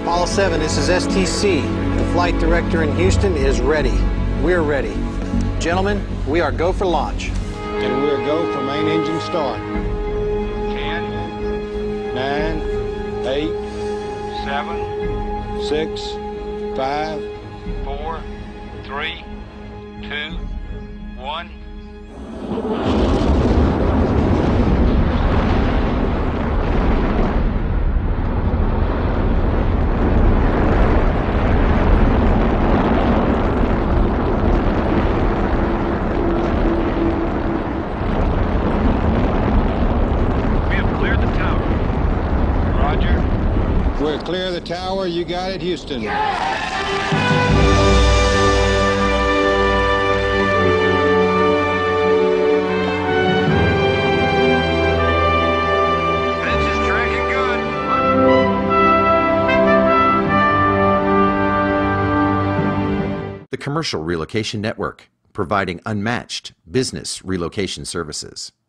Apollo 7, this is STC. The flight director in Houston is ready. We're ready. Gentlemen, we are go for launch. And we're go for main engine start. 10, 9, 8, 7, 6, 5, 4, 3, 2, 1. We're clear of the tower. You got it, Houston. Engine's tracking good. The Commercial Relocation Network, providing unmatched business relocation services.